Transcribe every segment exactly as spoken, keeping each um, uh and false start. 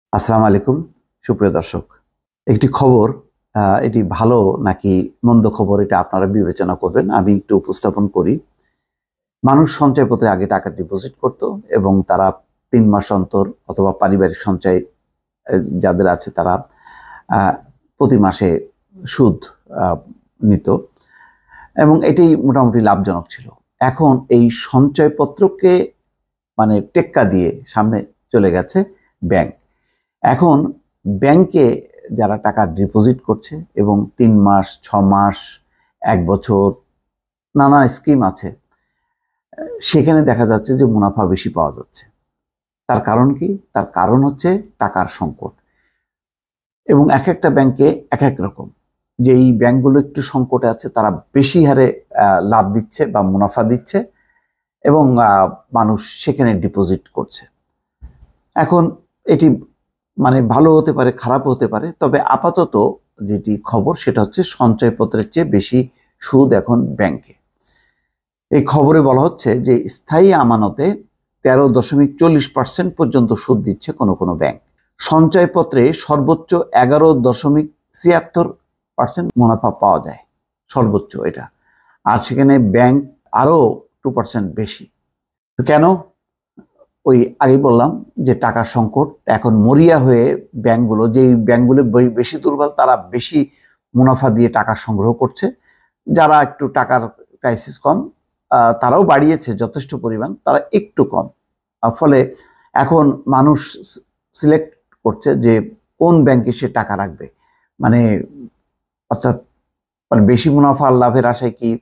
আসসালামু আলাইকুম সুপ্রিয় দর্শক, একটি খবর এটি ভালো নাকি মন্দ খবর এটা আপনারা বিবেচনা করবেন। আমি একটু উপস্থাপন করি। মানুষ সঞ্চয়পত্রে আগে টাকা ডিপোজিট করত এবং তারা তিন মাস অন্তর অথবা পারিবারিক সঞ্চয় যাদের আছে তারা প্রতি মাসে সুদ নিত এবং এটি মোটামুটি লাভজনক ছিল। এখন এই সঞ্চয়পত্রকে মানে টেক্কা দিয়ে সামনে চলে গেছে ব্যাংক। এখন ব্যাংকে যারা টাকা ডিপোজিট করছে এবং তিন মাস ছ মাস এক বছর নানা স্কিম আছে, সেখানে দেখা যাচ্ছে যে মুনাফা বেশি পাওয়া যাচ্ছে। তার কারণ কি? তার কারণ হচ্ছে টাকার সংকট এবং এক একটা ব্যাংকে এক এক রকম। যেই ব্যাংকগুলো একটু সংকটে আছে তারা বেশি হারে লাভ দিচ্ছে বা মুনাফা দিচ্ছে এবং মানুষ সেখানে ডিপোজিট করছে। এখন এটি মানে ভালো হতে পারে, খারাপ হতে পারে, তবে আপাতত যেটি খবর সেটা হচ্ছে সঞ্চয়পত্রের চেয়ে বেশি সুদ এখন ব্যাংকে। এই খবরে বলা হচ্ছে যে স্থায়ী আমানতে তেরো দশমিক চল্লিশ পার্সেন্ট পর্যন্ত সুদ দিচ্ছে কোনো কোনো ব্যাংক। সঞ্চয়পত্রে সর্বোচ্চ এগারো দশমিক ছিয়াত্তর পার্সেন্ট মুনাফা পাওয়া যায়, সর্বোচ্চ এটা। আর সেখানে ব্যাংক আরও টু পার্সেন্ট বেশি। কেন? ওই আগে বললাম যে টাকার সংকট। এখন মরিয়া হয়ে ব্যাংকগুলো, যেই ব্যাংকগুলো বেশি দুর্বল তারা বেশি মুনাফা দিয়ে টাকা সংগ্রহ করছে। যারা একটু টাকার ক্রাইসিস কম তারাও বাড়িয়েছে যথেষ্ট পরিমাণ, তারা একটু কম। ফলে এখন মানুষ সিলেক্ট করছে যে কোন ব্যাংকে সে টাকা রাখবে। মানে অর্থাৎ মানে বেশি মুনাফা লাভের আশায় কি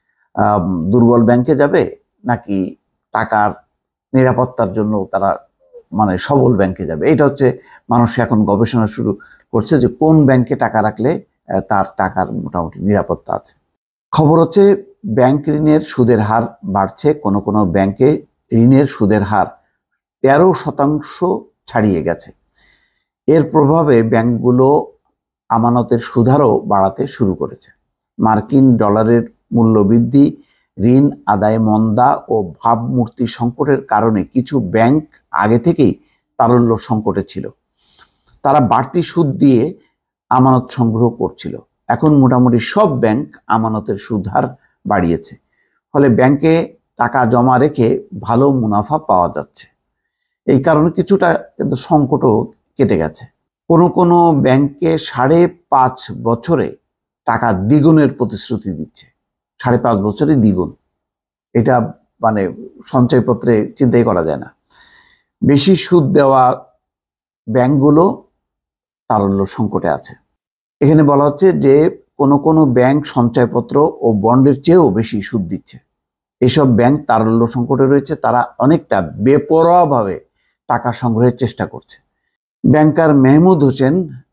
দুর্বল ব্যাংকে যাবে, নাকি টাকার নিরাপত্তার জন্য তারা মানে সবল ব্যাংকে যাবে। এটা হচ্ছে মানুষ এখন গবেষণা শুরু করছে যে কোন ব্যাংকে টাকা রাখলে তার টাকার মোটামুটি নিরাপত্তা আছে। খবর হচ্ছে ব্যাংক ঋণের সুদের হার বাড়ছে। কোনো কোনো ব্যাংকে ঋণের সুদের হার তেরো শতাংশ ছাড়িয়ে গেছে। এর প্রভাবে ব্যাংকগুলো আমানতের সুদহারও বাড়াতে শুরু করেছে। মার্কিন ডলারের মূল্য বৃদ্ধি, ঋণ আদায় মন্দা ও ভাবমূর্তি সংকটের কারণে কিছু ব্যাংক আগে থেকেই তারল্য সংকটে ছিল। তারা বাড়তি সুদ দিয়ে আমানত সংগ্রহ করছিল। এখন মোটামুটি সব ব্যাংক আমানতের সুদহার বাড়িয়েছে। ফলে ব্যাংকে টাকা জমা রেখে ভালো মুনাফা পাওয়া যাচ্ছে। এই কারণে কিছুটা কিন্তু সংকটও কেটে গেছে। কোনো কোনো ব্যাংকে সাড়ে পাঁচ বছরে টাকা দ্বিগুণের প্রতিশ্রুতি দিচ্ছে। সাড়ে পাঁচ বছরে দ্বিগুণ, এটা মানে সঞ্চয়পত্রে চিন্তাই করা যায় না। বেশি সুদ দেওয়া ব্যাংকগুলো তারল্য সংকটে আছে। এখানে বলা হচ্ছে যে কোনো কোনো ব্যাংক সঞ্চয়পত্র ও বন্ডের চেয়েও বেশি সুদ দিচ্ছে। এসব ব্যাংক তারল্য সংকটে রয়েছে। তারা অনেকটা বেপরোয়াভাবে টাকা সংগ্রহের চেষ্টা করছে। ব্যাংকার মেহমুদ হোসেন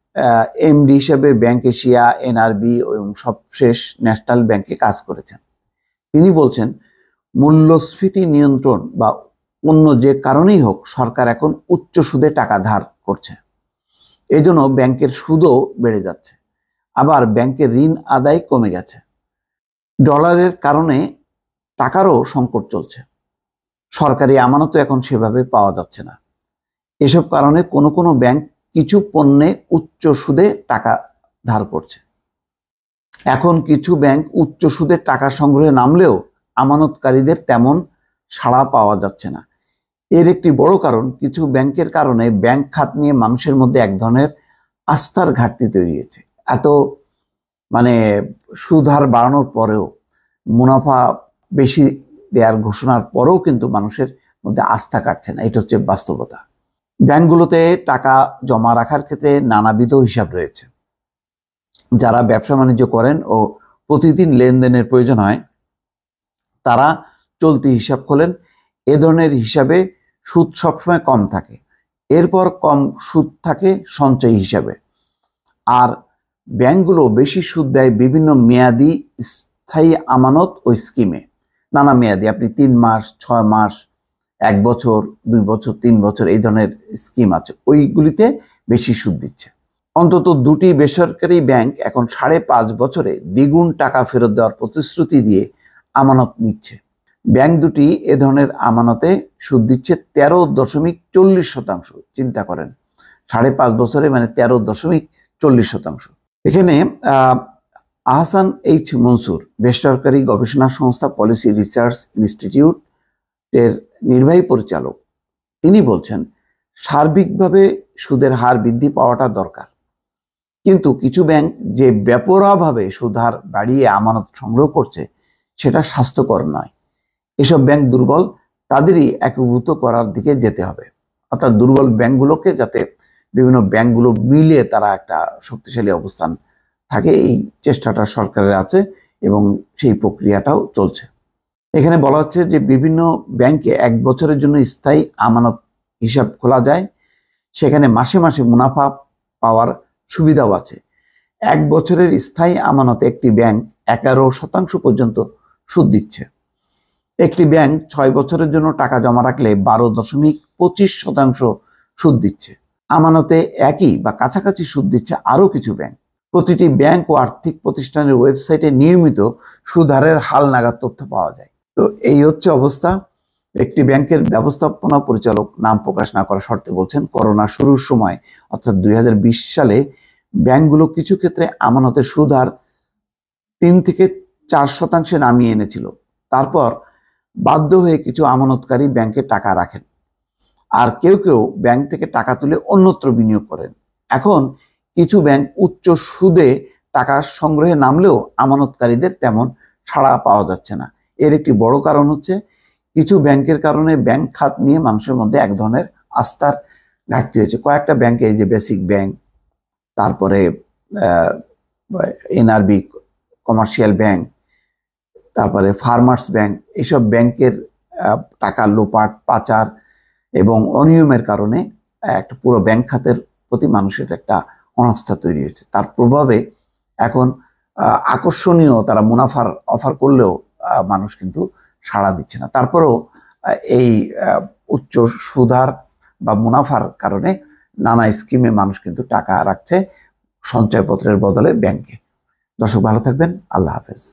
এমডি হিসেবে ব্যাংক এশিয়া, এনআরবি এবং সবশেষ ন্যাশনাল ব্যাংকে কাজ করেছেন। তিনি বলছেন, মূল্যস্ফীতি নিয়ন্ত্রণ বা অন্য যে কারণেই হোক সরকার এখন উচ্চ সুদে টাকা ধার করছে। এই জন্য ব্যাংকের সুদও বেড়ে যাচ্ছে। আবার ব্যাংকের ঋণ আদায় কমে গেছে। ডলারের কারণে টাকারও সংকট চলছে। সরকারি আমানতও এখন সেভাবে পাওয়া যাচ্ছে না। এসব কারণে কোনো কোনো ব্যাংক কিছু পণ্যে উচ্চ সুদে টাকা ধার করছে। এখন কিছু ব্যাংক উচ্চ সুদে টাকা সংগ্রহে নামলেও আমানতকারীদের তেমন সাড়া পাওয়া যাচ্ছে না। এর একটি বড় কারণ, কিছু ব্যাংকের কারণে ব্যাংক খাত নিয়ে মানুষের মধ্যে এক ধরনের আস্থার ঘাটতি তৈরি হয়েছে। এত মানে সুদ হার বাড়ানোর পরেও, মুনাফা বেশি দেওয়ার ঘোষণার পরেও কিন্তু মানুষের মধ্যে আস্থা কাটছে না। এটা হচ্ছে বাস্তবতা। ব্যাংকগুলোতে টাকা জমা রাখার ক্ষেত্রে নানাবিধ হিসাব রয়েছে। যারা ব্যবসা বাণিজ্য করেন ও প্রতিদিন লেনদেনের প্রয়োজন হয় তারা চলতি হিসাব খোলেন। এ ধরনের হিসাবে সুদ সবসময় কম থাকে। এরপর কম সুদ থাকে সঞ্চয় হিসাবে। আর ব্যাংকগুলো বেশি সুদ দেয় বিভিন্ন মেয়াদি স্থায়ী আমানত ও স্কিমে। নানা মেয়াদি, আপনি তিন মাস, ছয় মাস, এক বছর, দুই বছর, তিন বছর, এই ধরনের স্কিম আছে, ওইগুলিতে বেশি সুদ দিচ্ছে। অন্তত দুটি বেসরকারি ব্যাংক এখন সাড়ে পাঁচ বছরে দ্বিগুণ টাকা ফেরত দেওয়ার প্রতিশ্রুতি দিয়ে আমানত নিচ্ছে। ব্যাংক দুটি এ ধরনের আমানতে সুদ দিচ্ছে তেরো দশমিক চল্লিশ শতাংশ। চিন্তা করেন, সাড়ে পাঁচ বছরে মানে তেরো দশমিক চল্লিশ শতাংশ। এখানে আহ আহসান এইচ মনসুর বেসরকারি গবেষণা সংস্থা পলিসি রিসার্চ ইনস্টিটিউট এর নির্বাহী পরিচালক, তিনি বলছেন সার্বিকভাবে সুদের হার বৃদ্ধি পাওয়াটা দরকার, কিন্তু কিছু ব্যাংক যে বেপরোয়াভাবে সুদ হার বাড়িয়ে আমানত সংগ্রহ করছে সেটা স্বাস্থ্যকর নয়। এসব ব্যাংক দুর্বল, তাদেরই একীভূত করার দিকে যেতে হবে, অর্থাৎ দুর্বল ব্যাংকগুলোকে যাতে বিভিন্ন ব্যাংকগুলো মিলে তারা একটা শক্তিশালী অবস্থান থাকে, এই চেষ্টাটা সরকারের আছে এবং সেই প্রক্রিয়াটাও চলছে। এখানে বলা হচ্ছে যে বিভিন্ন ব্যাংকে এক বছরের জন্য স্থায়ী আমানত হিসাব খোলা যায়, সেখানে মাসে মাসে মুনাফা পাওয়ার সুবিধাও আছে। এক বছরের স্থায়ী আমানতে একটি ব্যাংক এগারো শতাংশ পর্যন্ত সুদ দিচ্ছে। একটি ব্যাংক ছয় বছরের জন্য টাকা জমা রাখলে বারো দশমিক পঁচিশ শতাংশ সুদ দিচ্ছে। আমানতে একই বা কাছাকাছি সুদ দিচ্ছে আরও কিছু ব্যাংক। প্রতিটি ব্যাংক ও আর্থিক প্রতিষ্ঠানের ওয়েবসাইটে নিয়মিত সুদ হারের হাল নাগাদ তথ্য পাওয়া যায়। তো এই হচ্ছে অবস্থা। একটি ব্যাংকের ব্যবস্থাপনা পরিচালক নাম প্রকাশ না করার শর্তে বলছেন, করোনা শুরুর সময় অর্থাৎ দুই হাজার বিশ সালে ব্যাংকগুলো কিছু ক্ষেত্রে আমানতের সুদ হার তিন থেকে চার শতাংশে নামিয়ে এনেছিল। তারপর বাধ্য হয়ে কিছু আমানতকারী ব্যাংকে টাকা রাখেন, আর কেউ কেউ ব্যাংক থেকে টাকা তুলে অন্যত্র বিনিয়োগ করেন। এখন কিছু ব্যাংক উচ্চ সুদে টাকা সংগ্রহে নামলেও আমানতকারীদের তেমন সাড়া পাওয়া যাচ্ছে না। এর একটি বড় কারণ হচ্ছে কিছু ব্যাংকের কারণে ব্যাংক খাত নিয়ে মানুষের মধ্যে এক ধরনের আস্থার ঘাটতি হয়েছে। কয়েকটা ব্যাংকে, এই যে বেসিক ব্যাংক, তারপরে এনআরবি কমার্শিয়াল ব্যাংক, তারপরে ফার্মার্স ব্যাংক, এইসব ব্যাংকের টাকা লোপাট, পাচার এবং অনিয়মের কারণে একটা পুরো ব্যাংক খাতের প্রতি মানুষের একটা অনাস্থা তৈরি হয়েছে। তার প্রভাবে এখন আকর্ষণীয় তারা মুনাফার অফার করলেও মানুষ কিন্তু সাড়া দিচ্ছে না। তারপরেও এই উচ্চ সুদহার বা মুনাফার কারণে নানা স্কিমে মানুষ কিন্তু টাকা রাখছে সঞ্চয়পত্রের বদলে ব্যাংকে। দর্শক ভালো থাকবেন, আল্লাহ হাফেজ।